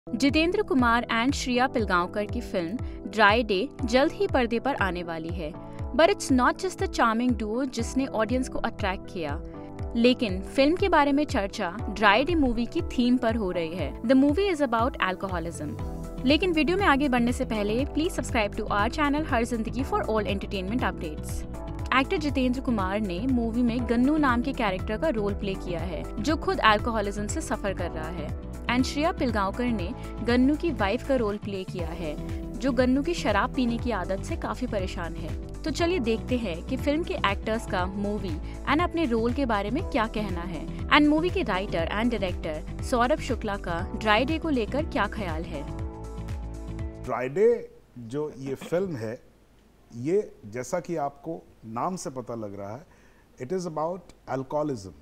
Jitendra Kumar and Shriya Pilgaonkar की film dry day जल्द ही पर्दे पर आने वाली है। But it's not just the charming duo जिसने ऑडियंस को अट्रैक्ट किया, लेकिन फिल्म के बारे में चर्चा ड्राई डे मूवी की थीम पर हो रही है। The movie is about alcoholism. लेकिन वीडियो में आगे बढ़ने से पहले please subscribe to our channel Har Zindagi for all entertainment updates. Actor Jitendra Kumar ने मूवी में गन्नू नाम के कैरेक्टर का रोल प्ले किया है, जो खुद अल्कोहलिज्म से सफर कर रहा है। एंड श्रिया पिलगांवकर ने गन्नू की वाइफ का रोल प्ले किया है, जो गन्नू की शराब पीने की आदत से काफी परेशान है। तो चलिए देखते हैं कि फिल्म के एक्टर्स का मूवी एंड अपने रोल के बारे में क्या कहना है, एंड मूवी के writer and director Saurabh Shukla का ड्राई डे को लेकर क्या ख्याल है। ड्राई डे जो ये फिल्म है, ये जैसा कि आपको नाम से पता लग रहा है, it is about alcoholism.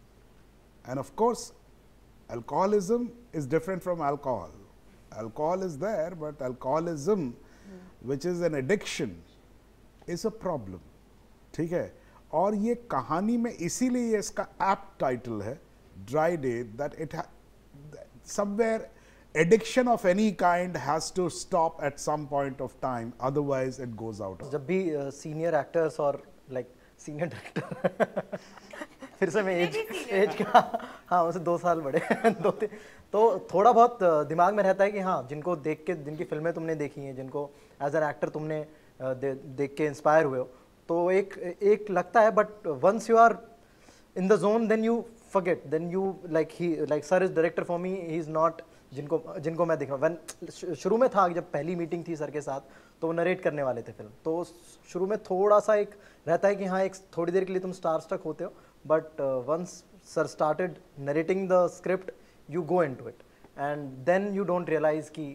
And of course alcoholism is different from alcohol. Alcohol is there, but alcoholism, which is an addiction, is a problem. ठीक है, और ये कहानी में इसीलिए इसका apt title है Dry Day, that it somewhere addiction of any kind has to stop at some point of time, otherwise it goes out. जब भी senior actors और like senior director फिर से मैं एज का हाँ उसे 2 साल बड़े तो थोड़ा बहुत दिमाग में रहता है कि हाँ, जिनको देख के, जिनकी फिल्में तुमने देखी हैं, जिनको एज एन एक्टर तुमने देख के इंस्पायर हुए हो, तो एक लगता है। But once you are in the zone then you forget, then you like sir is director for me, he is not जिनको मैं देख रहा हूँ। शुरू में था जब पहली मीटिंग थी सर के साथ, तो वो नरेट करने वाले थे फिल्म, तो शुरू में थोड़ा सा एक रहता है कि हाँ, एक थोड़ी देर के लिए तुम स्टार स्टक होते हो, but once sir started narrating the script, you go into it and then you don't realize कि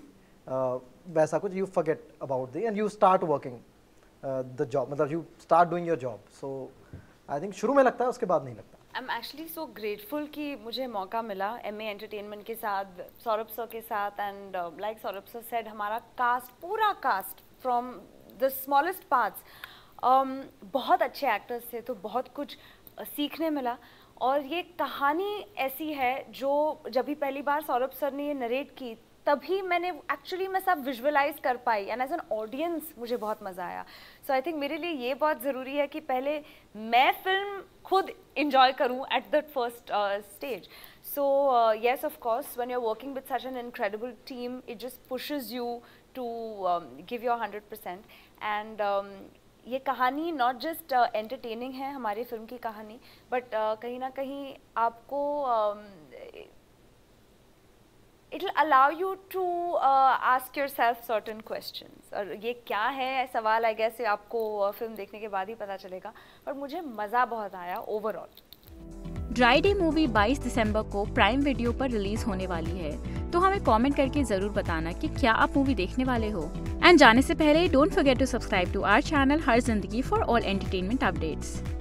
वैसा कुछ, you forget about the and you start working the job, मतलब you start doing your job. So I think शुरू में लगता है, उसके बाद नहीं लगता। I'm actually so grateful कि मुझे मौका मिला MA Entertainment के साथ, सौरभ सर के साथ, and like Saurabh sir said, हमारा कास्ट, पूरा cast from the smallest parts, बहुत अच्छे एक्टर्स थे, तो बहुत कुछ सीखने मिला। और ये कहानी ऐसी है जो जब भी पहली बार सौरभ सर ने ये नरेट की, तभी मैंने एक्चुअली मैं सब विजुअलाइज कर पाई, एंड एज एन ऑडियंस मुझे बहुत मज़ा आया। सो आई थिंक मेरे लिए ये बहुत ज़रूरी है कि पहले मैं फिल्म खुद इंजॉय करूँ at the first stage. So yes, of course, when you are working with such an incredible team, it just pushes you to give your 100%। And ये कहानी नॉट जस्ट एंटरटेनिंग है, हमारी फिल्म की कहानी, but कहीं ना कहीं आपको it will allow you to ask yourself certain questions. और ये क्या है सवाल, आई गेस आपको फिल्म देखने के बाद ही पता चलेगा, पर मुझे मज़ा बहुत आया ओवरऑल। ड्राई डे मूवी 22 दिसंबर को प्राइम वीडियो पर रिलीज होने वाली है, तो हमें कमेंट करके जरूर बताना कि क्या आप मूवी देखने वाले हो। एंड जाने से पहले don't forget to subscribe to our channel Har Zindagi for all entertainment updates.